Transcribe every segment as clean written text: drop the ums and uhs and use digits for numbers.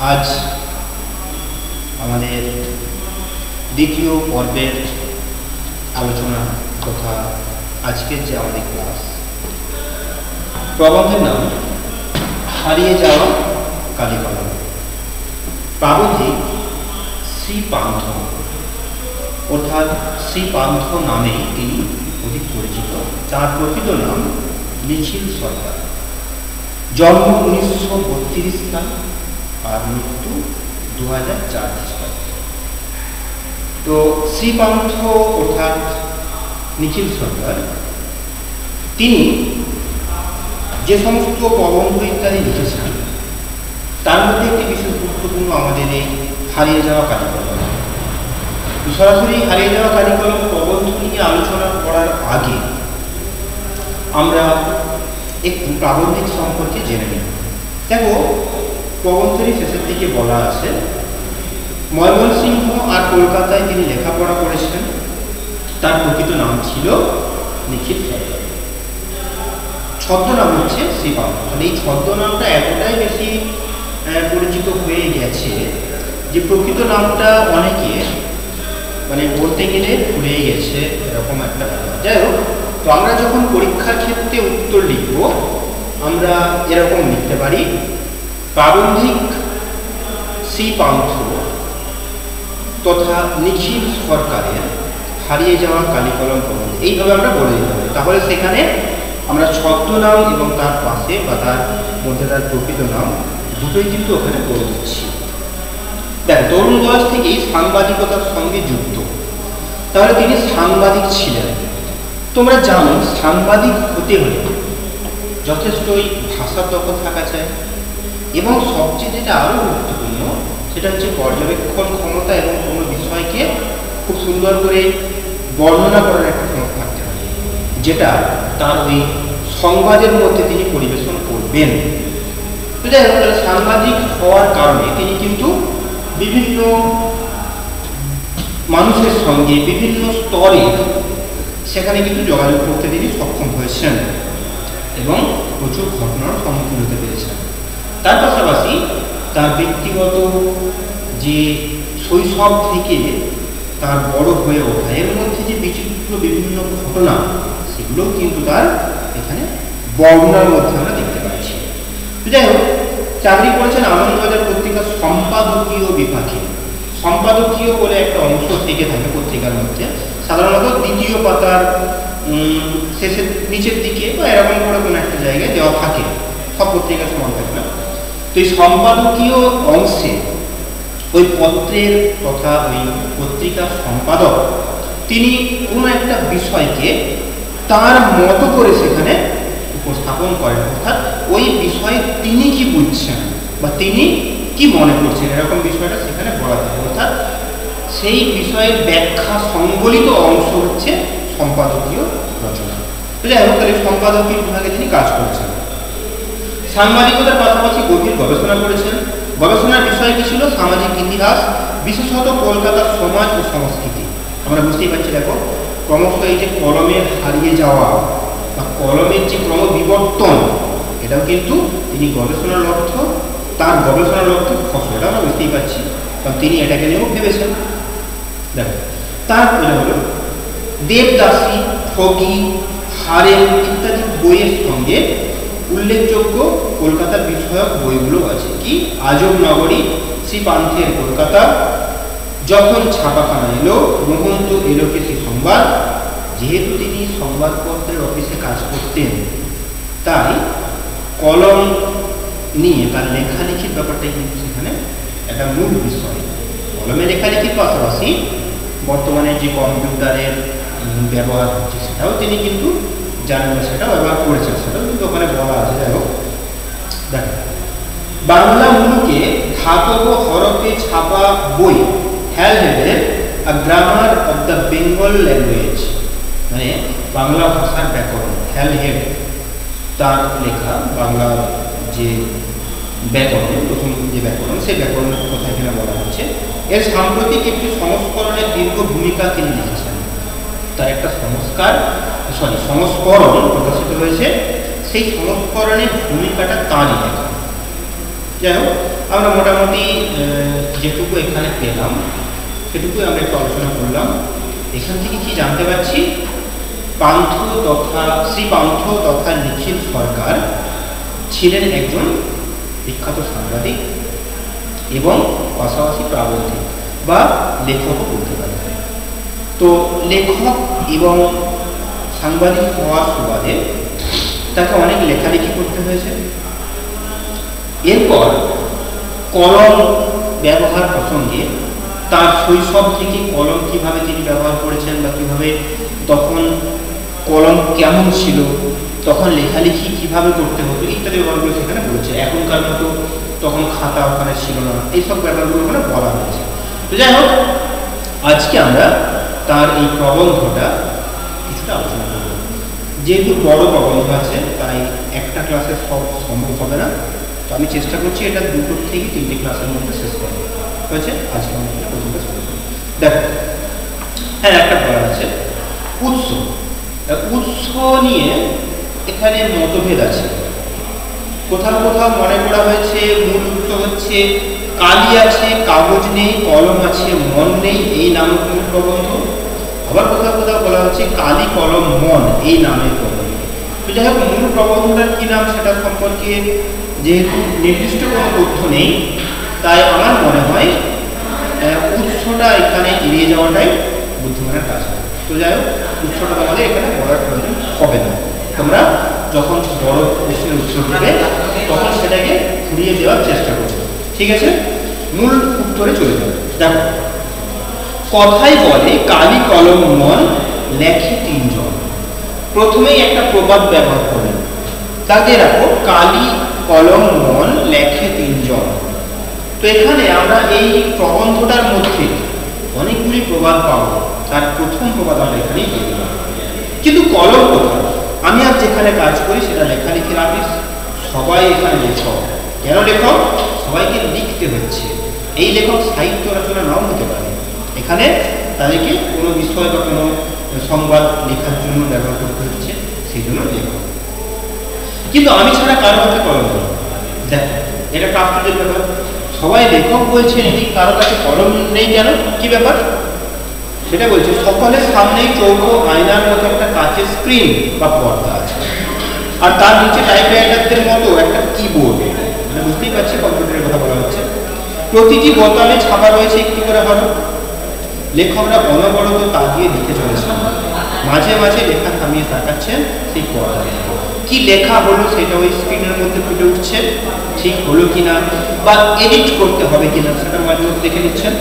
আজ আমাদের দ্বিতীয় পর্বের আলোচনা তথা আজকের যে আমাদের ক্লাস, প্রবন্ধের নাম হারিয়ে যাওয়া কালীকলম। প্রাবন্ধিক শ্রী পান্থ, অর্থাৎ শ্রী পান্থ নামে তিনি অধিক পরিচিত। তার প্রকৃত নাম নিখিল সরকার। জন্ম 1932 সাল আর মৃত্যু 2004 খ্রিস্টাব্দে। তো শ্রী পান্থ অর্থাৎ নিখিল সরকার, তিনি যে সমস্ত প্রবন্ধ ইত্যাদি লিখেছেন তার মধ্যে একটি বিশেষ গুরুত্বপূর্ণ আমাদের এই হারিয়ে যাওয়া কালীকলম। সরাসরি হারিয়ে যাওয়া কালীকলম প্রবন্ধ নিয়ে আলোচনা করার আগে আমরা একটু প্রাবন্ধিক সম্পর্কে জেনে নিই। দেখো, প্রবন্ধের শেষের দিকে বলা আছে, ময়মনসিংহ আর কলকাতায় তিনি লেখাপড়া করেছেন। তার প্রকৃত নাম ছিল নিখিল সরকার, ছদ্মনাম হচ্ছে শ্রী পান্থ। এই ছদ্মনামটা এতটাই বেশি পরিচিত হয়ে গেছে যে প্রকৃত নামটা অনেকে বলতে গেলে ভুলে গেছে, এরকম একটা ব্যাপার। যাই হোক, তো আমরা যখন পরীক্ষার ক্ষেত্রে উত্তর লিখব আমরা এরকম লিখতে পারি, প্রাবন্ধিক শ্রী পান্থ তথা নিখিল সরকারের হারিয়ে যাওয়া কালীকলম প্রবন্ধ, এইভাবে আমরা বলে দিতে পারি। তাহলে সেখানে আমরা ছদ্মনাম এবং তার পাশে বা তার মধ্যে তার প্রকৃত নাম দুটোই কিন্তু ওখানে বলে দিচ্ছি। দেখ, তরুণ বয়স থেকেই সাংবাদিকতার সঙ্গে যুক্ত। তাহলে তিনি সাংবাদিক ছিলেন। তোমরা জানো, সাংবাদিক হতে হলে যথেষ্টই ভাষা দক্ষ থাকা চাই এবং সবচেয়ে যেটা আরও গুরুত্বপূর্ণ সেটা হচ্ছে পর্যবেক্ষণ ক্ষমতা এবং কোনো বিষয়কে খুব সুন্দর করে বর্ণনা করার একটা ক্ষমতা থাকতে হবে, যেটা তার ওই সংবাদের মধ্যে তিনি পরিবেশন করবেন। তো যাই হোক, সাংবাদিক হওয়ার কারণে তিনি কিন্তু বিভিন্ন মানুষের সঙ্গে বিভিন্ন স্তরে সেখানে কিন্তু যোগাযোগ করতে তিনি সক্ষম হয়েছেন এবং প্রচুর ঘটনার সম্মুখীন হতে পেরেছেন। তার পাশাপাশি তার ব্যক্তিগত যে শৈশব থেকে তার বড় হয়ে ওঠা, এর মধ্যে যে বিচিত্র বিভিন্ন ঘটনা, সেগুলোও কিন্তু তার এখানে বর্ণনার মধ্যে আমরা দেখতে পাচ্ছি। যাই হোক, চাকরি করেছেন আনন্দবাজার পত্রিকার সম্পাদকীয় বিভাগে। সম্পাদকীয় বলে একটা অংশ থেকে থাকে পত্রিকার মধ্যে, সাধারণত দ্বিতীয় পাতার শেষের নিচের দিকে বা এরকম করে কোনো একটা জায়গায় দেওয়া থাকে, সব পত্রিকা সমান থাকে না। তো এই সম্পাদকীয় অংশে ওই পত্রের তথা ওই পত্রিকার সম্পাদক তিনি কোনো একটা বিষয়কে তার মতো করে সেখানে উপস্থাপন করেন, অর্থাৎ ওই বিষয়ে তিনি কি বুঝছেন বা তিনি কি মনে করছেন এরকম বিষয়টা সেখানে বলা থাকে। অর্থাৎ সেই বিষয়ের ব্যাখ্যা সংবলিত অংশ হচ্ছে সম্পাদকীয় রচনা। যাই হোক, তাহলে সম্পাদকীয় বিভাগে তিনি কাজ করছেন। সাংবাদিকতার পাশাপাশি গভীর গবেষণা করেছেন। গবেষণার বিষয় কি ছিল? সামাজিক ইতিহাস, বিশেষত কলকাতার সমাজ ও সংস্কৃতি। আমরা বুঝতেই পারছি, দেখো, ক্রমশ এই যে কলমের হারিয়ে যাওয়া বা কলমের যে ক্রমবিবর্তন, এটাও কিন্তু তিনি গবেষণার লক্ষ্য, তার গবেষণার লক্ষ্যে ফসল, এটা আমরা বুঝতেই পারছি, কারণ তিনি এটাকে নিয়েও ভেবেছেন। দেখো, তার এটা হলো দেবদাসী, ঠগি, হারেম ইত্যাদি বইয়ের সঙ্গে উল্লেখযোগ্য কলকাতার বিষয়ক বইগুলো আছে। কি? আজব নগরী, শ্রী পান্থের কলকাতা, যখন ছাপাখানা এলো, মোহন্ত এলোকেশী সংবাদ। যেহেতু তিনি সংবাদপত্রের অফিসে কাজ করতেন, তাই কলম নিয়ে তার লেখালেখির ব্যাপারটাই কিন্তু সেখানে একটা মূল বিষয়। কলমে লেখালেখির পাশাপাশি বর্তমানে যে কম্পিউটারের ব্যবহার হচ্ছে সেটাও তিনি কিন্তু জানেন, সেটাও ব্যবহার করেছেন, সেটাও কিন্তু ওখানে বলা আছে। যাই হোক, দেখো, বাংলা মুলুকে ধাতব হরফে ছাপা বই হ্যালহেডের grammar of the Bengal language, মানে বাংলা ভাষার ব্যাকরণ, হ্যালহেড তার লেখা বাংলার যে ব্যাকরণ, প্রথম যে ব্যাকরণ, সেই ব্যাকরণের কথা এখানে বলা হচ্ছে। এর সাম্প্রতিক একটি সংস্করণের দীর্ঘ ভূমিকা তিনি লিখেছেন। তার একটা সংস্করণ প্রকাশিত হয়েছে, সেই সংস্করণের ভূমিকাটা তাঁরই লেখা। যাই হোক, আমরা মোটামুটি যেটুকু এখানে পেলাম সেটুকু আমরা একটু আলোচনা করলাম। এখান থেকে কি জানতে পারছি, শ্রী পান্থ তথা নিখিল সরকার ছিলেন একজন বিখ্যাত সাংবাদিক এবং পাশাপাশি প্রাবন্ধিক বা লেখকও বলতে পারে। তো লেখক এবং সাংবাদিক হওয়ার সুবাদে তাকে অনেক লেখালেখি করতে হয়েছে। এরপর কলম ব্যবহার প্রসঙ্গে তার শৈশব থেকে কলম কিভাবে তিনি ব্যবহার করেছেন বা কিভাবে তখন কলম কেমন ছিল, তখন লেখালেখি কিভাবে করতে হতো ইত্যাদি ব্যাপারগুলো সেখানে বলছে। এখনকার মতো তখন খাতা ওখানে ছিল না, এইসব ব্যাপারগুলো ওখানে বলা হয়েছে। তো যাই হোক, আজকে আমরা তার এই প্রবন্ধটা কিছুটা আলোচনা করব। যেহেতু বড় প্রবন্ধ আছে তাই একটা ক্লাসে সব সম্ভব হবে না, তো আমি চেষ্টা করছি এটা 2 থেকে 3টে ক্লাসের মধ্যে শেষ করা হয়েছে। আজকে আমরা প্রথমটা শুরু করি। দেখো, হ্যাঁ, একটা বলা আছে উৎস। উৎস নিয়ে এখানে মতভেদ আছে। কোথাও কোথাও মনে করা হয়েছে মূল উৎস হচ্ছে কালি আছে, কাগজ নেই, কলম আছে, মন নেই, এই নামক মূল প্রবন্ধ। আবার কোথাও কোথাও বলা হচ্ছে কালি, কলম, মন এই নামের প্রবন্ধ। তো যাই হোক, মূল প্রবন্ধটার কি নাম সেটা সম্পর্কে যেহেতু নির্দিষ্ট কোনো তথ্য নেই, তাই আমার মনে হয় উৎসটা এখানে এড়িয়ে যাওয়াটাই বুদ্ধিমানের কাজ। তো যাই হোক, উৎসটা তোমাদের এখানে বলার প্রয়োজন হবে না। তোমরা যখন বড় প্রশ্নের উত্তর দেবে তখন সেটাকে ঘুরিয়ে দেওয়ার চেষ্টা করবে। ঠিক আছে, মূল উত্তরে চলে যাবে। দেখো, কথাই বলে কালি, কলম, মন লেখে 3 জন। প্রথমেই একটা প্রবাদ ব্যবহার করলেন, তাকে রাখো কালি, কলম, মন লেখে 3 জন। তো এখানে আমরা এই প্রবন্ধটার মধ্যে অনেকগুলি প্রবাদ পাবো। তার প্রথম প্রবাদ আমরা এখানেই পেয়ে গেলাম। কিন্তু কলম কোথায়? আমি আজ যেখানে কাজ করি সেটা লেখালেখির অফিস, সবাই এখানে লেখক। কেন লেখক? সবাইকে লিখতে হচ্ছে। এই লেখক সাহিত্য রচনা নাও হতে পারে, এখানে তাদেরকে কোনো বিষয় বা কোনো সংবাদ লেখার জন্য ব্যবহার করতে হচ্ছে, সেই জন্য লেখক। কিন্তু আমি ছাড়া কারো কাছে কলম নেই। দেখো, এটা আশ্চর্যের ব্যাপার। সবাই লেখক বলছেন, ঠিক কারো কাছে কলম নেই কেন? কি ব্যাপার সেটা বলছে। সকলের সামনেই চৌকো আয়নার মতো একটা কাচের স্ক্রিন বা পর্দা আছে, আর তার নিচে টাইপরাইটারদের মতো একটা কিবোর্ড। মানে বুঝতেই পারছি কম্পিউটারের কথা বলা হচ্ছে। প্রতিটি বোতামে ছাপা রয়েছে একটি করে হরফ। লেখকরা অনবরত তা দিয়ে লিখে চলেছেন, মাঝে মাঝে লেখা থামিয়ে তাকাচ্ছেন সেই পর্দা। কি লেখা হলো সেটা ওই স্ক্রিনের মধ্যে ফুটে উঠছে, ঠিক হলো কিনা বা এডিট করতে হবে কিনা সেটা মাঝে মধ্যে দেখে নিচ্ছেন।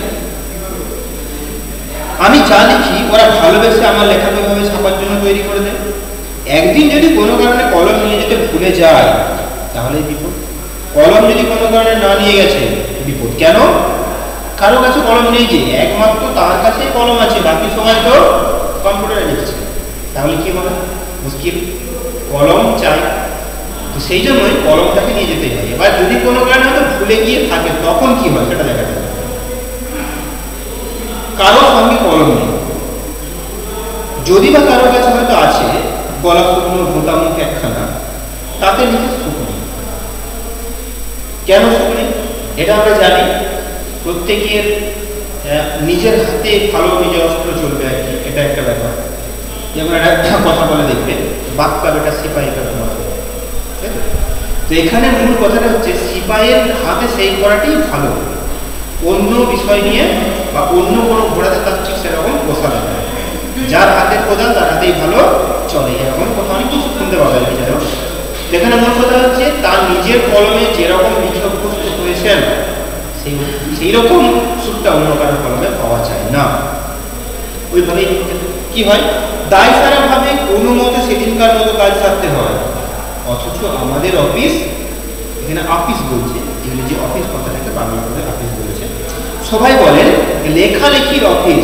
আমি যা লিখি ওরা ভালোবেসে আমার লেখাকে ওইভাবে ছাপার জন্য তৈরি করে দেয়। একদিন যদি কোনো কারণে কলম নিয়ে যেতে ভুলে যায় তাহলে বিপদ। কলম যদি কোনো কারণে না নিয়ে গেছে বিপদ। কেন? কারো কাছে কলম নেই, যে একমাত্র তার কাছে কলম আছে, বাকি সবাই তো কম্পিউটারে লিখছে। তাহলে কি হবে? মুশকিল। কলম চাই, তো সেই জন্যই কলমটাকে নিয়ে যেতে হয়। এবার যদি কোনো কারণে হয়তো ভুলে গিয়ে থাকে তখন কি হয় সেটা দেখা যাবে। কারো সঙ্গে কলম নেই, যদি বা কারো কাছে হয়তো আছে গলা শুকনো ভোঁতা মুখ একখানা, তাতে লিখে শুকনি। কেন শুকনি? এটা আমরা জানি প্রত্যেকের নিজের হাতে ভালো নিজের অস্ত্র চলবে আর কি, এটা একটা ব্যাপার। যেমন একটা কথা বলে দেখবে, বাক্কা বেটা সিপাহী বেটা মরা। তো এখানে মূল কথাটা হচ্ছে সিপাহীর হাতে সেই করাটাই ভালো, অন্য বিষয় নিয়ে বা অন্য কোনো ঘোড়াতে তার ঠিক সেরকম বসা যাবে। যার হাতে কোদাল তার হাতেই ভালো চলে, এরকম কথা অনেক কিছু শুনতে পাওয়া যায়। যাই হোক, এখানে মূল কথা হচ্ছে তার নিজের কলমে যেরকম লিখে অভ্যস্ত হয়েছেন সেই রকম সুরটা অন্য কারোর কলমে পাওয়া যায় না। ওইভাবেই কি হয়, দায় সারা ভাবে কোনো মতো সেদিনকার মতো কাজ সারতে হয়। অথচ আমাদের অফিস, এখানে অফিস বলছে, ইংরেজি অফিস কথাটাকে বাংলা করে অফিস বলেছে। সবাই বলেন লেখালেখির অফিস,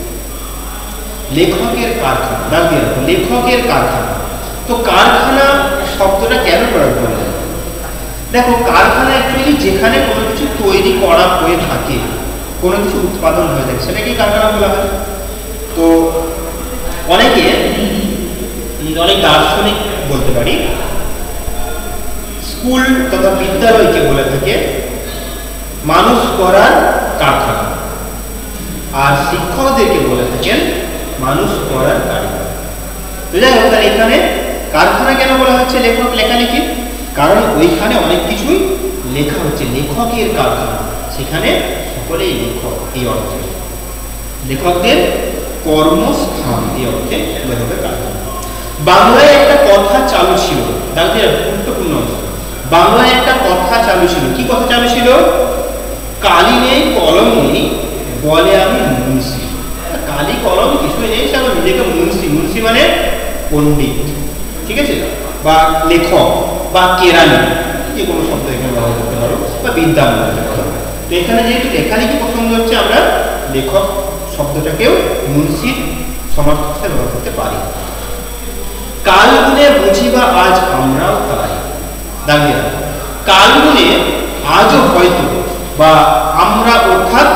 লেখকের কারখানা। দাগ দিয়ে রাখো, লেখকের কারখানা। তো কারখানা শব্দটা কেন প্রয়োগ করলেন? দেখো, কারখানা অ্যাকচুয়ালি যেখানে কোনো কিছু তৈরি করা হয়ে থাকে, কোনো কিছু উৎপাদন হয়ে থাকে, সেটাকেই কারখানা বলা হয়। তো অনেকে, অনেক দার্শনিক বলতে পারি, স্কুল তথা বিদ্যালয়কে বলে থাকে মানুষ করার কারখানা, আর শিক্ষকদেরকে বলে থাকেন মানুষ করার কারিগর। তো যাই হোক, তাহলে এখানে কারখানা কেন বলা হচ্ছে লেখক লেখালেখি? কারণ ওইখানে অনেক কিছুই লেখা হচ্ছে, লেখকের কারখানা, সেখানে সকলেই লেখক। এই অর্থে লেখকদের কর্মস্থান, এই অর্থে লেখকের কারখানা। বাংলায় একটা কথা চালু ছিল, তাদের গুরুত্বপূর্ণ অংশ। বাংলায় একটা কথা চালু ছিল। কি কথা চালু ছিল? কালি নেই কলম নেই বলে আমি মুন্সি। কালি কলম কিছুই নেই, সে আবার নিজেকে মুন্সি। মুন্সি মানে পণ্ডিত, ঠিক আছে, বা লেখক বা কেরানি, যে কোনো শব্দ এখানে ব্যবহার করতে পারো, বা বিদ্যান বলতে পারো। তো এখানে যেহেতু লেখালেখি পছন্দ হচ্ছে, আমরা লেখক শব্দটাকেও মুন্সির সমার্থক হিসেবে ব্যবহার করতে পারি। কাল গুণে বুঝিবা আজ আমরাও তাই। দাঁড়িয়ে কাল গুণে আজও হয়তো, বা আমরা অর্থাৎ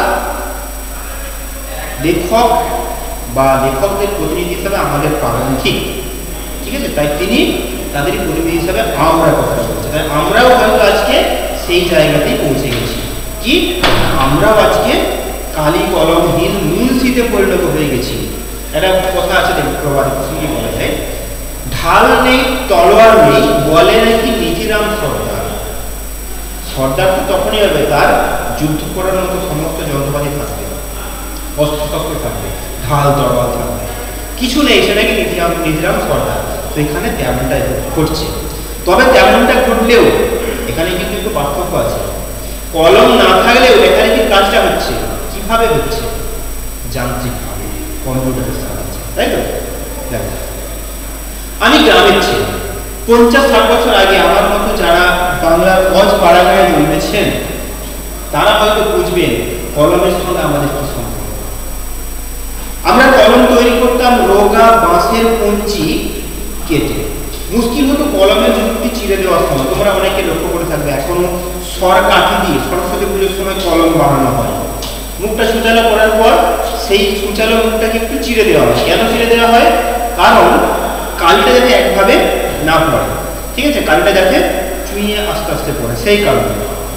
লেখক বা লেখকদের প্রতিনিধি হিসাবে আমাদের প্রাবন্ধিক, ঠিক আছে, তাই তিনি তাদের প্রতিনিধি হিসাবে আমরা কথা বলছি। তাই আমরাও হয়তো আজকে সেই জায়গাতেই পৌঁছে গেছি। কি? আমরাও আজকে কালি কলমহীন মুন্সিতে পরিণত হয়ে গেছি। একটা কথা আছে, প্রবাদ প্রসঙ্গে বলা যায়, ঢাল নেই তলোয়ার নেই বলে নাকি নিধিরাম সর্দার। সর্দার তো তখনই হবে তার যুদ্ধ করার মতো সমস্ত যন্ত্রপাতি থাকবে, অস্ত্রশস্ত্র থাকবে, ঢাল তলোয়ার থাকবে, কিছু নেই, সেটাকে নিধিরাম সর্দার। তো এখানে তেমনটা ঘটছে। তবে তেমনটা ঘটলেও এখানে কিন্তু একটু পার্থক্য আছে। কলম না থাকলেও এখানে কি কাজটা হচ্ছে, কিভাবে হচ্ছে? যান্ত্রিকভাবে, কম্পিউটারের সাহায্যে, তাই তো? আমি গ্রামের ছেলে, 50-60 বছর আগে আমার মতো যারা বাংলার অজ পাড়াগাঁয়ে জন্মেছেন, তারা হয়তো বুঝবেন কলমের সঙ্গে আমাদের কি সম্পর্ক। আমরা কলম তৈরি করতাম রোগা বাঁশের কঞ্চি কেটে। মুশকিল হতো কলমের যুক্তি চিড়ে দেওয়ার সময়। তোমরা অনেকে লক্ষ্য করে থাকবে, এখনো সর কাঠি দিয়ে সরস্বতী পুজোর সময় কলম বানানো হয়। মুখটা সুচালো করার পর সেই সুচালো মুখটাকে একটু চিড়ে দেওয়া হয়। কেন চিড়ে দেওয়া হয়? কারণ কালিটা যাতে একভাবে না পড়ে, ঠিক আছে, কালিটা যাতে চুইয়ে আস্তে আস্তে পড়ে, সেই কারণে,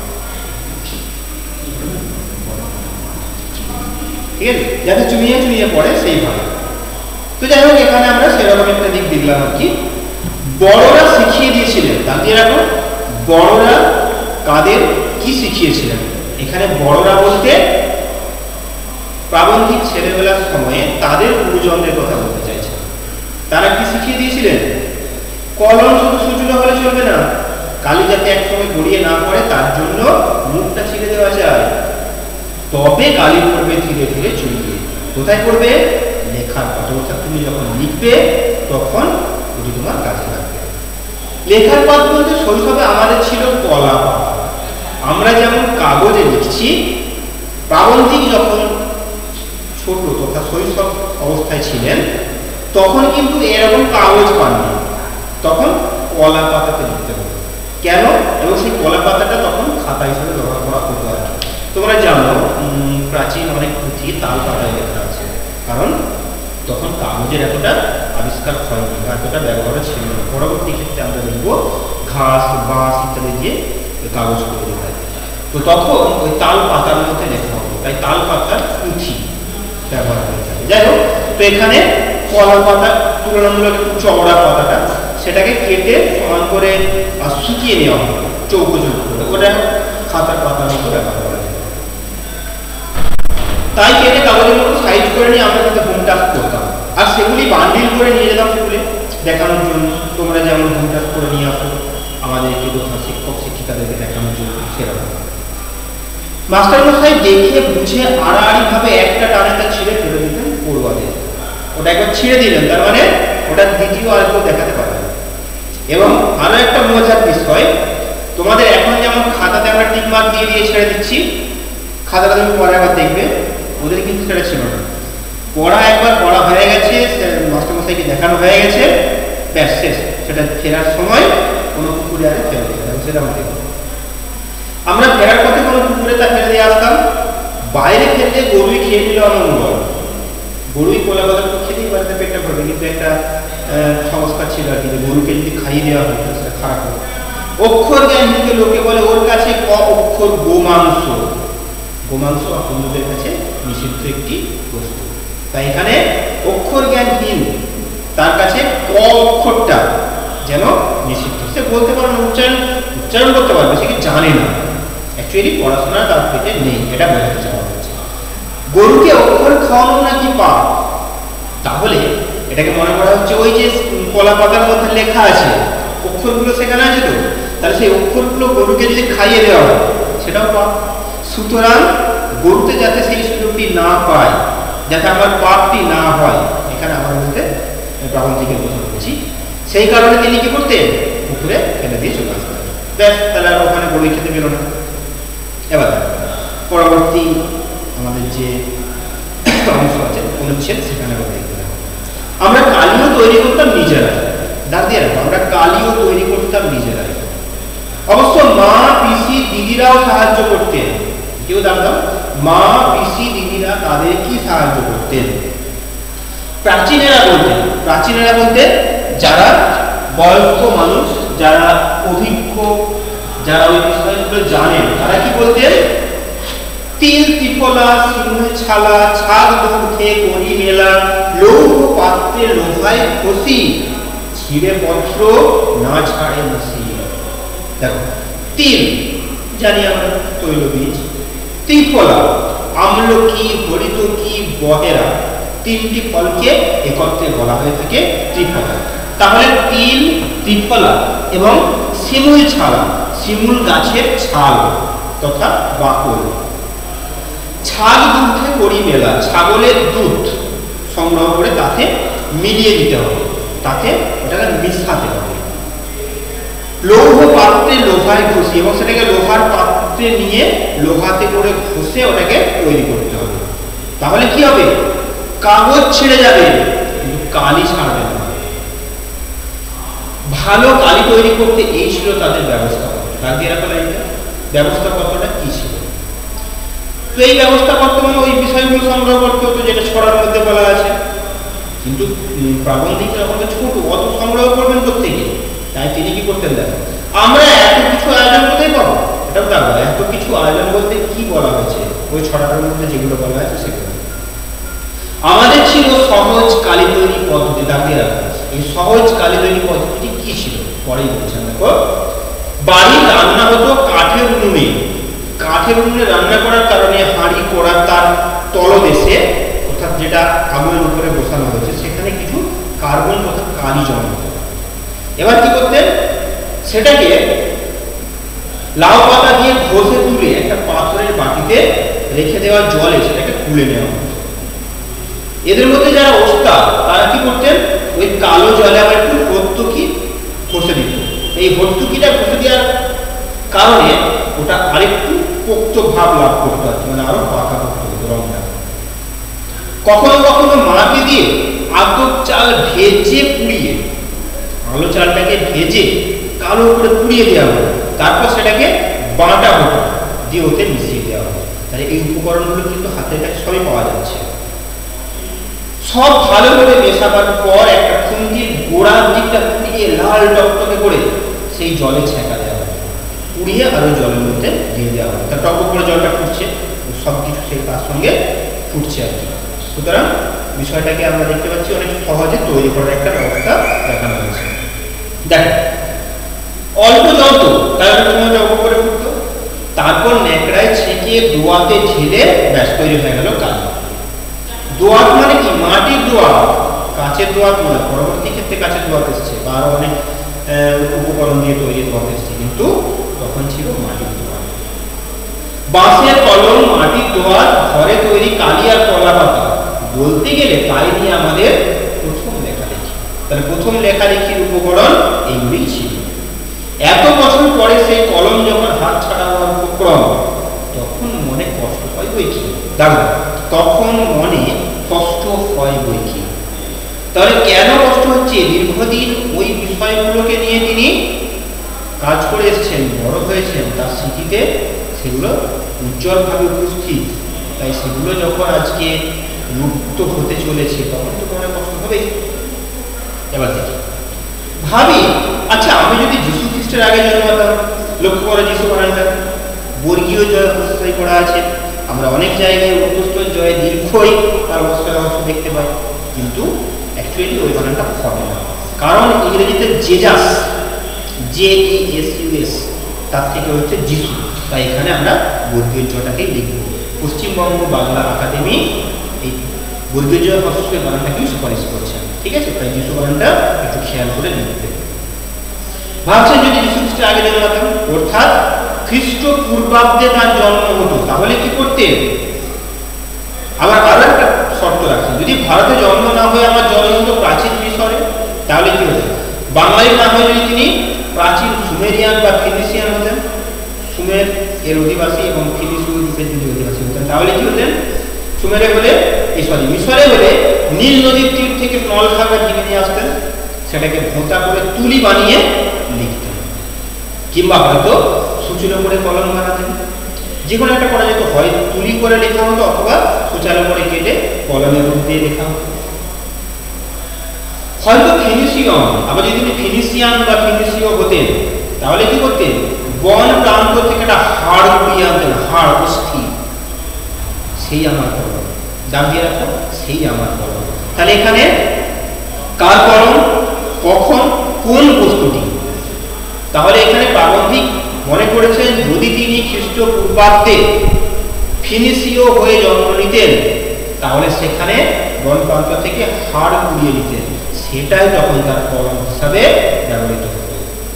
ঠিক আছে, যাতে চুইয়ে চুইয়ে পড়ে সেইভাবে। তো যাই হোক, এখানে আমরা সেরকম একটা দিক দেখলাম আর কি। বড়রা শিখিয়ে দিয়েছিলেন, দাঁড়িয়ে রাখো, বড়রা কাদের কি শিখিয়েছিলেন? এখানে বড়রা বলতে প্রাবন্ধিক ছেলেবেলার সময়ে তাদের গুরুজনদের কথা বলতে চাইছে। তারা কি শিখিয়ে দিয়েছিলেন? কলম শুধু সুচুলো হলে চলবে না, কালি যাতে একসঙ্গে গড়িয়ে না পড়ে তার জন্য মুখটা ছিঁড়ে দেওয়া যায়, তবে কালি পড়বে ধীরে ধীরে চুইয়ে। কোথায় পড়বে? লেখার পাঠে। অর্থাৎ তুমি যখন লিখবে তখন ওটি তোমার কাজে লাগবে। লেখার পাঠ বলতে শৈশবে আমাদের ছিল কলা পাতা। আমরা যেমন কাগজে লিখছি, প্রাবন্ধিক যখন ছোট তথা শৈশব অবস্থায় ছিলেন তখন কিন্তু এরকম কাগজ পাননি, তখন কলা পাতাতে লিখতে হবে। কেন? এবং সেই কলা পাতাটা তখন খাতা হিসেবে ব্যবহার করা হতো আর কি। তোমরা জানো প্রাচীন অনেক পুঁথি তাল পাতায় লেখা আছে, কারণ তখন কাগজের এতটা আবিষ্কার হয়নি, এতটা ব্যবহার ছিল না। পরবর্তী ক্ষেত্রে আমরা দেখব ঘাস বাঁশ ইত্যাদি দিয়ে কাগজ তৈরি হয়। তো তখন ওই তাল পাতার মধ্যে লেখা হতো, তাই তাল পাতার পুঁথি ব্যবহার হয়ে থাকে। যাই হোক, তো এখানে কলা পাতা তুলনামূলক একটু চওড়া পাতাটা, সেটাকে কেটে সমান করে শুকিয়ে নেওয়া হতো চৌকো চৌকো করে, ওটা খাতার পাতার মতো ব্যবহার করা যেত। তাই কেটে কাগজের মতো সাইজ করে নিয়ে আমরা কিন্তু হোম টাস্ক করতাম, আর সেগুলি বান্ডিল করে নিয়ে যেতাম স্কুলে দেখানোর জন্য। তোমরা যেমন হোম টাস্ক করে নিয়ে আসো আমাদেরকে কোথাও শিক্ষক শিক্ষিকাদেরকে দেখানোর জন্য, সেরকম মাস্টারমশাই দেখে বুঝে আড়াআড়িভাবে একটা টানে তা ছিঁড়ে ফেলে দিতেন পড়ুয়াদের। ওটা একবার ছিঁড়ে দিলেন, তার মানে ওটা দ্বিতীয় আর কেউ দেখাতে পারবে না। এবং আরো একটা মজার বিষয়, তোমাদের এখন যেমন খাতাতে আমরা টিক মার্ক দিয়ে দিয়ে ছেড়ে দিচ্ছি, খাতাটা তুমি পরে একবার দেখবে, ওদের কিন্তু সেটা ছিল না। পড়া একবার পড়া হয়ে গেছে, মাস্টারমশাইকে দেখানো হয়ে গেছে, ব্যাস শেষ। সেটা ফেরার সময় কোনো পুকুরে আরে ফেলে দিতে হবে, সেটা আমাদের। আমরা ফেরার পথে কোনো পুকুরে তা ফেলে দিয়ে আসতাম, বাইরে ফেললে গরুই খেয়ে নিল অমঙ্গল। গরুই কলা পাতাটা তো খেতেই পারতে, পেটটা ভরবে, কিন্তু একটা সংস্কার ছিল আর কি, গরুকে যদি খাইয়ে দেওয়া হতো সেটা খারাপ হবে। অক্ষর জ্ঞান থেকে লোকে বলে ওর কাছে ক অক্ষর গোমাংস, গোমাংস বা হিন্দুদের কাছে নিষিদ্ধ একটি বস্তু। তাই এখানে অক্ষর জ্ঞানহীন তার কাছে ক অক্ষরটা যেন নিষিদ্ধ। সে বলতে পারবে না, উচ্চারণ করতে পারবে, সে কি জানে না, অ্যাকচুয়ালি পড়াশোনা তার পেটে নেই, এটা বোঝাতে চাওয়া হচ্ছে। গরুকে অক্ষর খাওয়ানো নাকি পাপ, তাহলে এটাকে মনে করা হচ্ছে ওই যে কলা পাতার মধ্যে লেখা আছে অক্ষরগুলো সেখানে আছে, তো তাহলে সেই অক্ষরগুলো গরুকে যদি খাইয়ে দেওয়া হয় সেটাও পাপ। সুতরাং গরুতে যাতে সেই সুযোগটি না পায়, যাতে আমার পাপটি না হয়, এখানে আমার বলতে প্রাবন্ধিকের কথা বলছি, সেই কারণে তিনি কি করতেন, পুকুরে ফেলে দিয়ে চলে আসতেন। ব্যাস, তাহলে আর ওখানে গরু খেতে পেল না। এবার পরবর্তী আমাদের যে অংশ আছে অনুচ্ছেদ, সেখানে আমরা কালিও তৈরি করতাম নিজেরাই। দাঁড় দিয়ে রাখবো, আমরা কালিও তৈরি করতাম নিজেরাই। অবশ্য মা, পিসি, দিদিরাও সাহায্য করতেন। কেউ দাঁড় দাও, মা, পিসি, দিদিরা তাদের কি সাহায্য করতেন? প্রাচীনেরা বলতে যারা বয়স্ক মানুষ, যারা অভিজ্ঞ, যারা ওই বিষয়গুলো জানেন, তারা কি বলতেন? তিল, ত্রিফলা, সিংহ ছালা, ছাদ দুর্ধে করি মেলা, লৌহ পাত্রে লোহায় খসি, ছিঁড়ে পত্র না ছাড়ে মসি। দেখো, তিল জানি আমরা তৈলবীজ, ত্রিফলা আমলকি, হরিতকি, বহেরা, তিনটি ফলকে একত্রে বলা হয়ে থাকে ত্রিফলা। তাহলে তিল, ত্রিফলা এবং শিমুল ছালা, শিমুল গাছের ছাল তথা বাকল। ছাগ দুধে করি মেলা, ছাগলের দুধ সংগ্রহ করে তাতে মিলিয়ে দিতে হবে, তাতে ওটাকে মিশাতে হবে। লৌহ পাত্রে লোহায় ঘষি, এবং সেটাকে লোহার পাত্রে নিয়ে লোহাতে করে ঘষে ওটাকে তৈরি করতে হবে। তাহলে কি হবে? কাগজ ছেড়ে যাবে কিন্তু কালি ছাড়বে না। ভালো কালি তৈরি করতে এই ছিল তাদের ব্যবস্থাপত্রটা কি ছিল? তো এই ব্যবস্থাপত্র মানে ওই বিষয়গুলো সংগ্রহ করতে হতো যেটা ছড়ার মধ্যে বলা আছে। কিন্তু প্রাবন্ধিকরা আমাদের ছোট, অত সংগ্রহ করবেন কোত্থেকে? তাই তিনি কি করতেন দেখেন, আমরা এত কিছু আয়োজন কোথায় পাবো? এটাও দেখো, এত কিছু আয়োজন বলতে কি বলা হয়েছে ওই ছড়াটার মধ্যে যেগুলো বলা আছে সেগুলো। আমাদের ছিল সহজ কালি তৈরি পদ্ধতি। দাঁড়িয়ে রাখো, এই সহজ কালি তৈরি পদ্ধতিটি কি ছিল পরেই বলছেন। দেখো, বাড়ি রান্না হতো কাঠের উনুনে। কাঠের উনুনে রান্না করার কারণে হাঁড়ি কড়া তার তলদেশে, অর্থাৎ যেটা আগুনের উপরে বসানো হয়েছে, সেখানে কিছু কার্বন তথা কালি জমা। এবার কি করতেন? সেটাকে লাউ পাতা দিয়ে ঘষে তুলে একটা পাথরের বাটিতে রেখে দেওয়া জলে সেটাকে তুলে নেওয়া হতো। এদের মধ্যে যারা ওস্তাদ তারা কি করতেন? ওই কালো জলে আবার একটু হর্তুকি ঘষে দিত। এই হর্তুকিটা ঘষে দেওয়ার কারণে ওটা আরেকটু পোক্ত ভাব লাভ করতে হচ্ছে, মানে আরো পাকা করতে হতো রংটা। কখনো কখনো মাকে দিয়ে আতপ চাল ভেজে পুড়িয়ে, আলো চালটাকে ভেজে কালো করে পুড়িয়ে দেওয়া হতো, তারপর সেটাকে বাটা হতো, দিয়ে ওতে মিশিয়ে দেওয়া হতো। তাহলে এই উপকরণগুলো কিন্তু হাতের কাছে সবই পাওয়া যাচ্ছে। সব ভালো করে মেশাবার পর একটা খুন্তির গোড়ার দিকটা পুড়িয়ে লাল টকটকে করে সেই জলে ছেঁকা দেওয়া হয়, পুড়িয়ে আরো জলের মধ্যে দিয়ে দেওয়া হয়। তার টক করে জলটা ফুটছে, সব কিছু সেই তার সঙ্গে ফুটছে আর কি। সুতরাং বিষয়টাকে আমরা দেখতে পাচ্ছি অনেক সহজে তৈরি করার একটা ব্যবস্থা দেখানো হয়েছে। দেখো, অল্প জল তো তার সময় টক করে ফুটতো, তারপর ন্যাকড়ায় ছেঁকে দোয়াতে ঢেলে ব্যাস তৈরি হয়ে গেল কালি। দোয়াত মানে কি? মাটির দোয়াত, কাঁচের দোয়াত নয়। পরবর্তী ক্ষেত্রে কাঁচের দোয়াত এসছে বা আরো অনেক উপকরণ দিয়ে তৈরি দোয়াত এসছে, কিন্তু তখন ছিল মাটির দোয়াত। বাঁশের কলম, মাটির দোয়াত, ঘরে তৈরি কালি আর কলা পাতা, বলতে গেলে তাই নিয়ে আমাদের প্রথম লেখালেখি। তাহলে প্রথম লেখালেখির উপকরণ এইগুলি ছিল। এত বছর পরে সেই কলম যখন হাত ছাড়া হওয়ার উপক্রম, তখন মনে কষ্ট হয় বই কি? দেখো, তখন মনে কষ্ট হয় বই কি। তাহলে কেন কষ্ট হচ্ছে? দীর্ঘদিন ওই বিষয়গুলোকে নিয়ে তিনি কাজ করে এসেছেন, বড় হয়েছেন, তার স্মৃতিতে সেগুলো উজ্জ্বলভাবে উপস্থিত। তাই সেগুলো যখন আজকে লুপ্ত হতে চলেছে তখন তো মনে কষ্ট হবেই। এবার দেখি, ভাবি, আচ্ছা আমি যদি যীশু খ্রিস্টের আগে জন্মাতাম, লক্ষ্য করে যীশু বানানটা বর্গীয় জয় করা আছে, আমরা অনেক জায়গায় উৎকৃষ্ট জয় দীর্ঘই তার অবশ্যই অবশ্য দেখতে পাই, কিন্তু অ্যাকচুয়ালি ওই বানানটা হবে না, কারণ ইংরেজিতে জেজাস, JESUS, তার থেকে হচ্ছে যিশু, তাই এখানে আমরা বর্গীয় জটাকেই লিখব। পশ্চিমবঙ্গ বাংলা একাডেমি এই বর্গীয় জ হ্রস্বের বানানটাকেই সুপারিশ করছেন, ঠিক আছে? তাই যিশু বানানটা একটু খেয়াল করে লিখবে। ভাবছেন যদি যিশু খ্রিস্টের আগে জন্মাতেন, অর্থাৎ খ্রিস্ট পূর্বাব্দে তার জন্ম হতো, তাহলে কি করতেন? আবার আরো একটা শর্ত রাখছেন, যদি ভারতে জন্ম না হয়ে আমার জন্ম হতো প্রাচীন মিশরে, তাহলে কি হতো? বাঙালি না হয়ে যদি তিনি প্রাচীন সুমেরিয়ান বা ফিনিশিয়ান হতেন, সুমের এর অধিবাসী এবং ফিনিশীয় দ্বীপের যদি অধিবাসী হতেন, তাহলে কি হতেন? সুমেরে হলে মিশরে হলে নীল নদীর তীর থেকে নলখাগড়া কিনে নিয়ে আসতেন, সেটাকে ভোঁতা করে তুলি বানিয়ে লিখতেন, কিংবা হয়তো সূচনা করে কলম বানাতেন। যে কোনো একটা করা যেত, হয় তুলি করে লেখা হতো অথবা সূচনা করে কেটে কলমের রূপ দিয়ে লেখা হতো। হয়তো ফিনিশিয়ন, আবার যদি তিনি ফিনিশিয়ান বা ফিনিশীয় হতেন, তাহলে কি করতেন? বন প্রান্ত থেকে একটা হাড় কুড়িয়ে আনতেন, হাড় অস্থি, সেই আমার কলম, দাম দিয়ে রাখো, সেই আমার কলম। তাহলে এখানে কার কলম, কখন, কোন বস্তুটি? তাহলে এখানে প্রাবন্ধিক মনে করেছেন যদি তিনি খ্রিস্ট পূর্বাব্দে ফিনিশীয় হয়ে জন্ম নিতেন, তাহলে সেখানে বন প্রান্ত থেকে হাড় কুড়িয়ে নিতেন, সেটাই তখন তার কলম হিসাবে ব্যবহৃত হতো।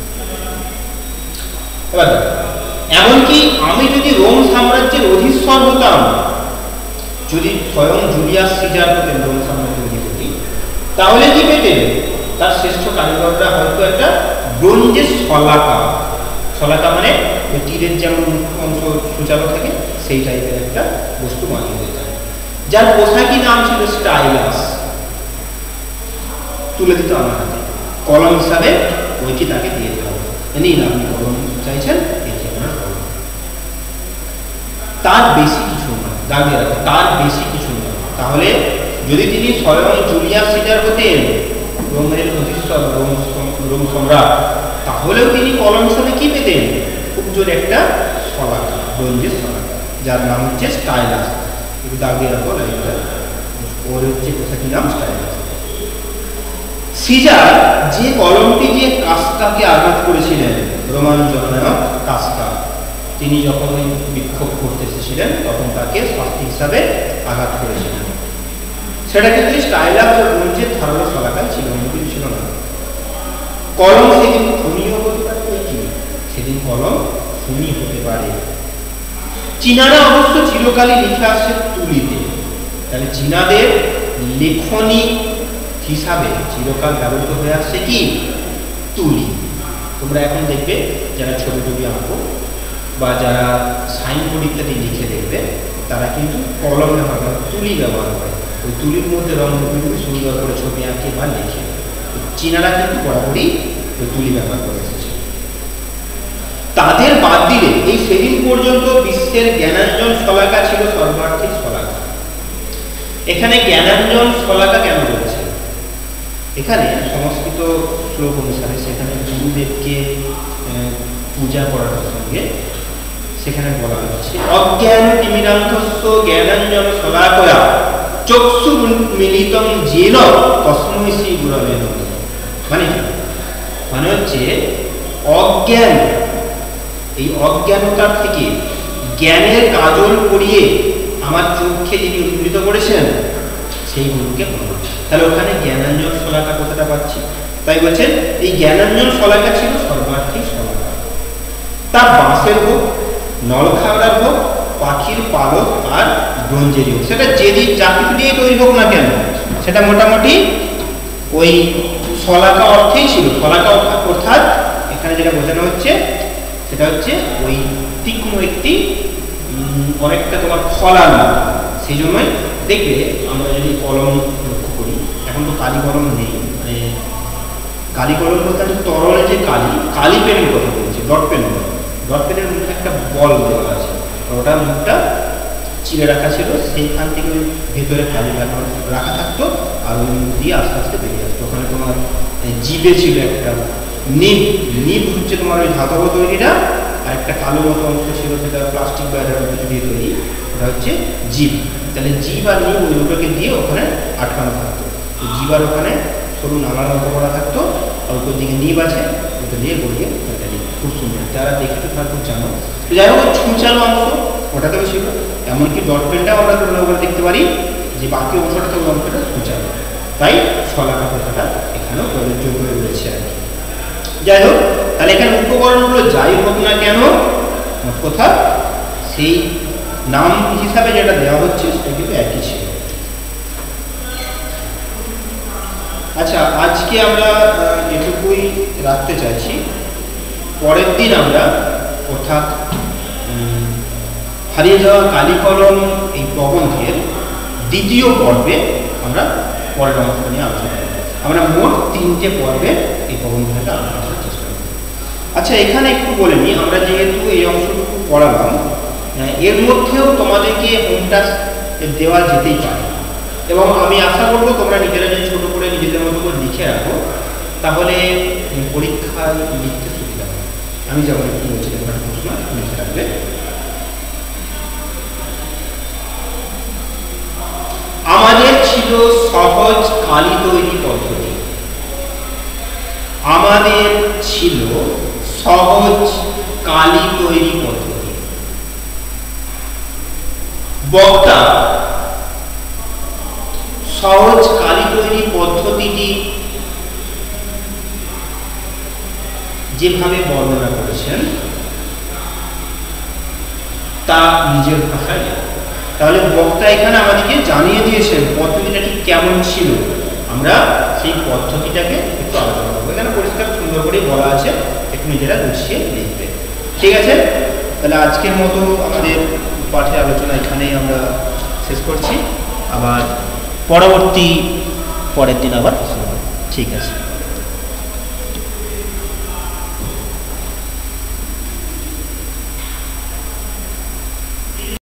এবার এমনকি আমি যদি রোম সাম্রাজ্যের অধীশ্বর হতাম, যদি স্বয়ং জুলিয়াস সিজার হতেন রোম সাম্রাজ্যের অধিপতি, তাহলে কি পেতেন? তার শ্রেষ্ঠ কারিগররা হয়তো একটা ব্রোঞ্জের শলাকা, শলাকা মানে ওই তীরের যেমন অংশ সূচালো থাকে, সেই টাইপের একটা বস্তু বানিয়ে দিতেন, যার পোশাকি নাম ছিল স্টাইলাস, তুলে দিত আমার হাতে, কলম হিসাবে ওইটি তাকে দিয়ে দেওয়া হতো, নিন আপনি কলম চাইছেন, এটি আপনার কলম। তার বেশি কিছু না, দাঁড়িয়ে রাখো, তার বেশি কিছু না। তাহলে যদি তিনি স্বয়ং জুলিয়াস সিজার হতেন, রোমের অধীশ্বর, রোম সম্রাট, তাহলেও তিনি কলম হিসাবে কি পেতেন? খুব জোরে একটা শলাকা, ব্রোঞ্জের শলাকা, যার নাম হচ্ছে স্টাইলাস। একটু দাঁড়িয়ে রাখো, ওর হচ্ছে পোশাকি নাম স্টাইলাস। সিজার যে কলমটি দিয়ে কাসকাকে আঘাত করেছিলেন, রোমান জননায়ক কাসকা, তিনি যখন ওই বিক্ষোভ করতে এসেছিলেন তখন তাকে শাস্তি হিসাবে আঘাত করেছিলেন, সেটা কিন্তু স্টাইলাস ও ব্রোঞ্জের ধারালো শলাকা ছিল, কিছু ছিল না। কলম সেদিন খুনিও হতে পারে, সেদিন কলম খুনি হতে পারে। চীনারা অবশ্য চিরকালই লিখে আসছে তুলিতে, তাহলে চীনাদের লেখনী হিসাবে চিরকাল ব্যবহৃত হয়ে আসছে কি? তুলি। তোমরা এখন দেখবে যারা ছবি টবি আঁকো বা যারা সাইনবোর্ড ইত্যাদি লিখে দেখবে, তারা কিন্তু কলম ব্যবহার করে, তুলি ব্যবহার করে, ওই তুলির মধ্যে রঙ সুন্দর করে ছবি আঁকে বা লিখে। চীনারা কিন্তু বরাবরই ওই তুলি ব্যবহার করে এসেছে। তাদের বাদ দিলে এই সেদিন পর্যন্ত বিশ্বের জ্ঞানাঞ্জন শলাকা ছিল সর্বার্থিক শলাকা। এখানে জ্ঞানাঞ্জন শলাকা কেন বলছে? এখানে সংস্কৃত শ্লোক অনুসারে সেখানে গুরুদেবকে পূজা করার সঙ্গে সেখানে বলা হচ্ছে অজ্ঞান তিমিরান্ধস্য জ্ঞানাঞ্জন শলাকয়া চক্ষু মিলিতং যেন তস্মৈ শ্রী গুরবে নমঃ। মানে হচ্ছে অজ্ঞান, এই অজ্ঞানতার থেকে জ্ঞানের কাজল পরিয়ে আমার চোখকে যিনি উন্নীত করেছেন সেই গুরুকে বলা। তাহলে ওখানে জ্ঞানাঞ্জন শলাকা কথাটা পাচ্ছি, তাই বলছেন এই জ্ঞানাঞ্জন শলাকা ছিল সর্বার্থিক শলাকা। তা বাঁশের হোক, নলখাগড়ার হোক, পাখির পালক আর ব্রোঞ্জেরই হোক, সেটা যেদিন যা কিছু দিয়ে তৈরি হোক না কেন, সেটা মোটামুটি ওই শলাকা অর্থেই ছিল। শলাকা অর্থাৎ এখানে যেটা বোঝানো হচ্ছে সেটা হচ্ছে ওই তীক্ষ্ণ একটি অনেকটা তোমার ফলার মতো। সেই জন্যই দেখবে আমরা যদি কলম লক্ষ্য করি, এখন তো কালি কলম নেই, মানে কালি কলম বলতে আমি তরলে যে কালি পেনের কথা বলছি, ডট পেন। ডট পেনের মুখে একটা বল দেওয়া আছে, ওটার মুখটা চিড়ে রাখা ছিল, সেইখান থেকে ওই ভেতরে কালি রাখা থাকতো আর ওই মুখ দিয়ে আস্তে আস্তে বেরিয়ে আসতো। ওখানে তোমার জিভে ছিল একটা নিব হচ্ছে তোমার ওই ধাতব তৈরিটা, আর একটা কালো মতো অংশ ছিল, সেটা প্লাস্টিক বা কিছু দিয়ে তৈরি, ওটা হচ্ছে জিভ। তাহলে জিভ আর নিম ওই দুটোকে দিয়ে ওখানে আটকানো থাকতো। তো জিভ আর ওখানে সরু নালার মতো করা থাকতো, আর উপর দিকে নিব আছে, ওটা দিয়ে গড়িয়ে খুব সুন্দর, যারা দেখতে থাকতো জানো। তো যাই হোক, ছুঁচালো অংশ ওটাতেও ছিল, এমনকি ডট পেনটাও আমরা তুলনা করে দেখতে পারি যে বাকি অংশটা তো অংশটা ছুঁচালো, তাই ছলাকা কথাটা এখানেও প্রযোজ্য হয়ে রয়েছে আর কি। যাই হোক, তাহলে এখানে উপকরণগুলো যাই হোক না কেন, মোট কথা সেই নাম হিসাবে যেটা দেওয়া হচ্ছে সেটা কিন্তু একই ছিল। আচ্ছা, আজকে আমরা এটুকুই রাখতে চাইছি। পরের দিন আমরা, অর্থাৎ হারিয়ে যাওয়া কালিকলম এই প্রবন্ধের দ্বিতীয় পর্বে আমরা পরের অংশ নিয়ে আলোচনা করব। আমরা মোট 3টে পর্বে এই প্রবন্ধটাকে আলোচনা করার চেষ্টা করব। আচ্ছা, এখানে একটু বলে নিই, আমরা যেহেতু এই অংশটুকু পড়ালাম, এর মধ্যেও তোমাদেরকে হোম টাস্ক দেওয়া যেতেই পারে, এবং আমি আশা করব তোমরা নিজেরা যদি ছোটো করে নিজেদের মতো করে লিখে রাখো, তাহলে পরীক্ষায় লিখতে সুবিধা হবে। আমি যেমন একটু বলছিলাম, একটা প্রশ্ন লিখে রাখবে। আমাদের ছিল সহজ কালি তৈরি পদ্ধতি। আমাদের ছিল সহজ কালি তৈরি পদ্ধতি। বক্তা সহজ কালি তৈরি পদ্ধতিটি যেভাবে বর্ণনা করেছেন তা নিজের ভাষায়। তাহলে বক্তা এখানে আমাদেরকে জানিয়ে দিয়েছেন পদ্ধতিটা ঠিক কেমন ছিল, আমরা সেই পদ্ধতিটাকে একটু আলোচনা করবো। এখানে পরিষ্কার সুন্দর করে বলা আছে, একটু নিজেরা গুছিয়ে লিখবে। ঠিক আছে, তাহলে আজকের মতো আমাদের পাঠের আলোচনা এখানেই আমরা শেষ করছি। আবার পরের দিন আবার ঠিক আছে।